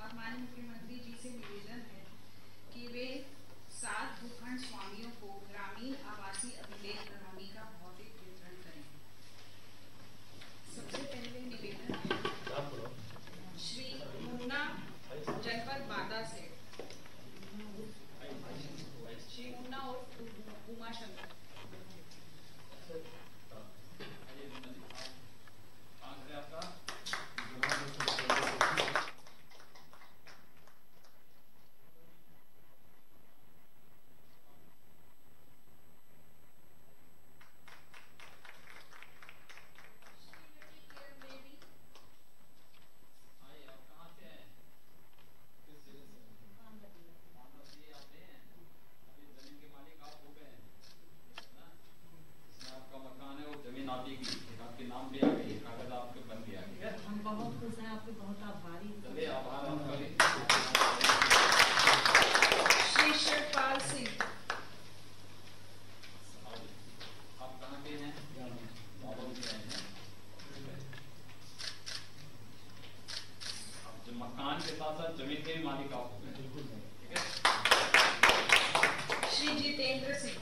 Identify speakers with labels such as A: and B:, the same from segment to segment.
A: माननीय मुख्यमंत्री जी से निवेदन है कि वे 7 भूखंड स्वामियों को ग्रामीण आवासीय अभिलेख प्रणाली का भौतिक वितरण करें। सबसे पहले निवेदन है श्री मुन्ना जनपद बांदा से, श्री मुन्ना और उमाशंकर।
B: आपके नाम पे आ गई, कागज आपके बन गया। ठीक है,
C: हम बहुत खुश हैं, आपके बहुत आभारी।
B: चलिए आभार आपका।
A: श्री शिवपाल सिंह।
B: आप कहाँ के हैं? बाबा के हैं। आप जो मकान के साथ साथ जमीन के भी मालिक आप हो गए। ठीक है।
A: श्री जितेंद्र सिंह।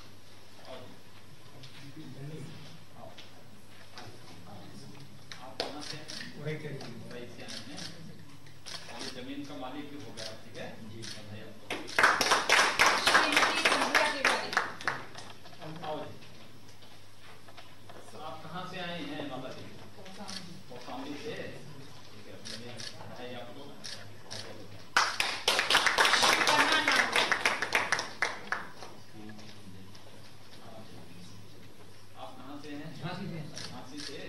B: वही है, जमीन का मालिक भी हो गया। ठीक है जी, बधाई आपको।
A: श्रीमती संध्या तिवारी।
B: आओ जी, आप कहाँ से आए हैं माता जी? कौशाम्बी से। ठीक है, बधाई आपको। आप कहाँ से हैं? झांसी से।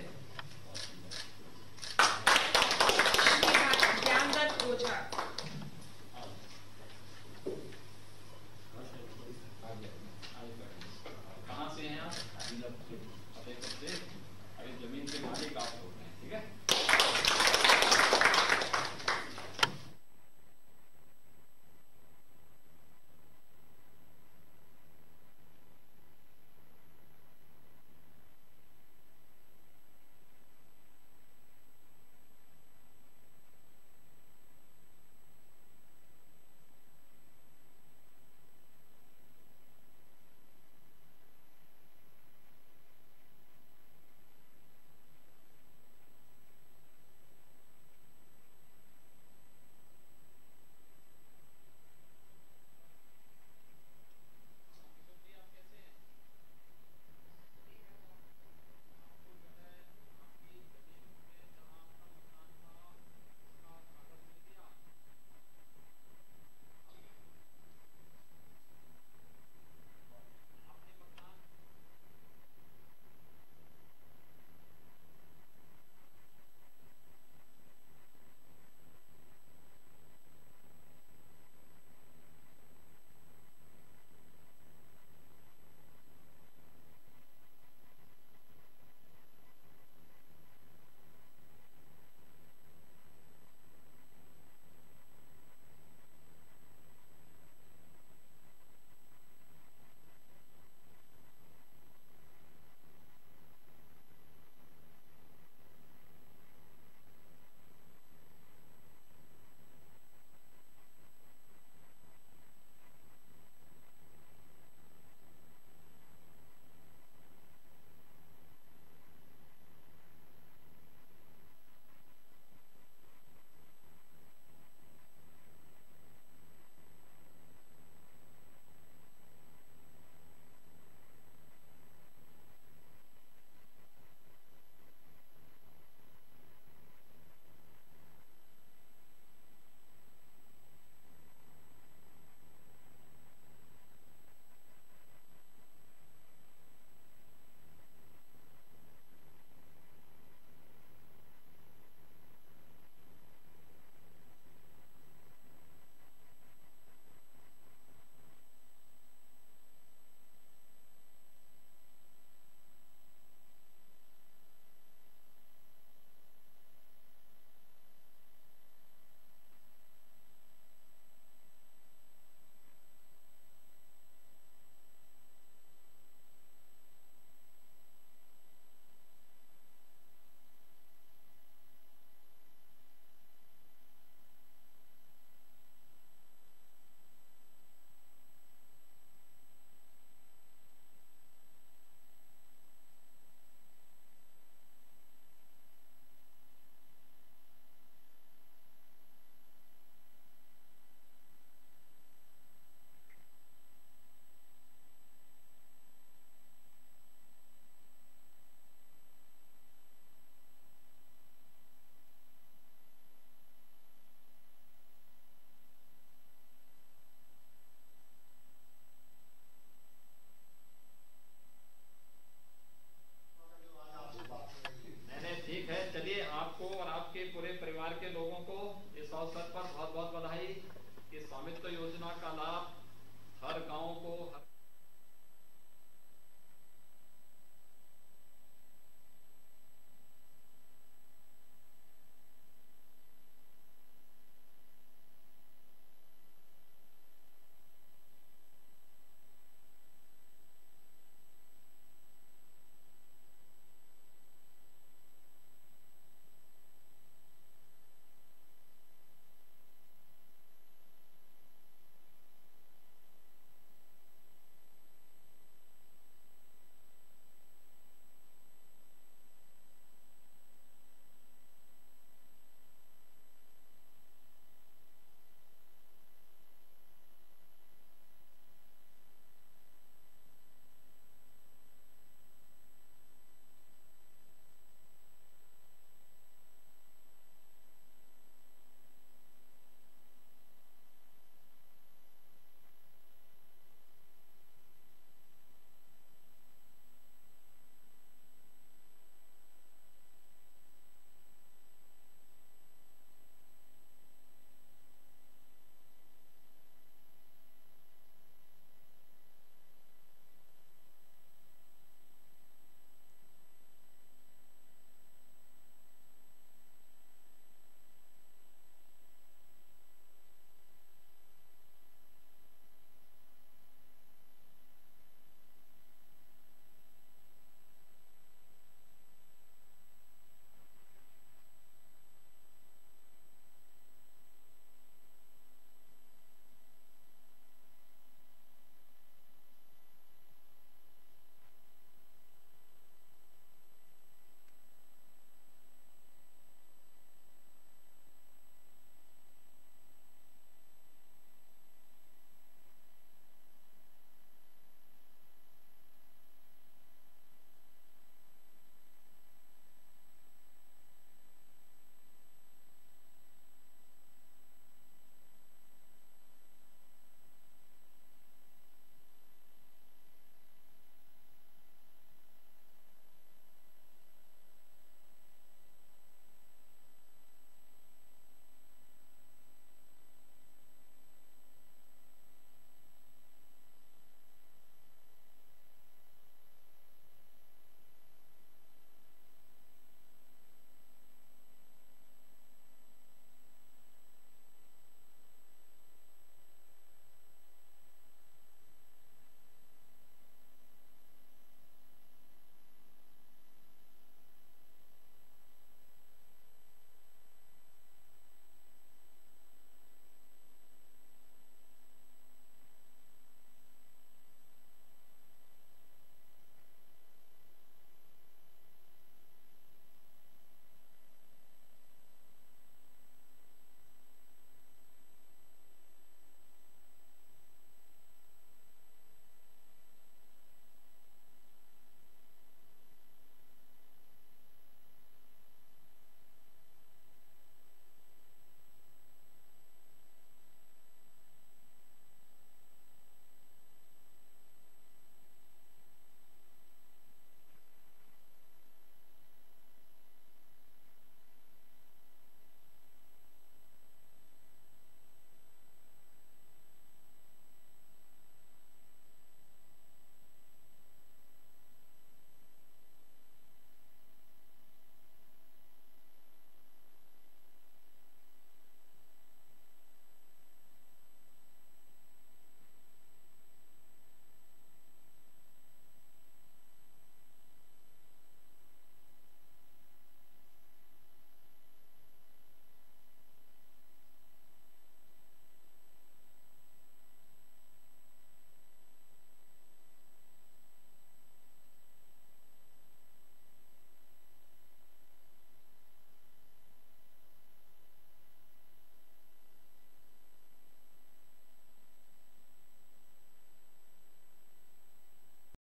C: को इस अवसर पर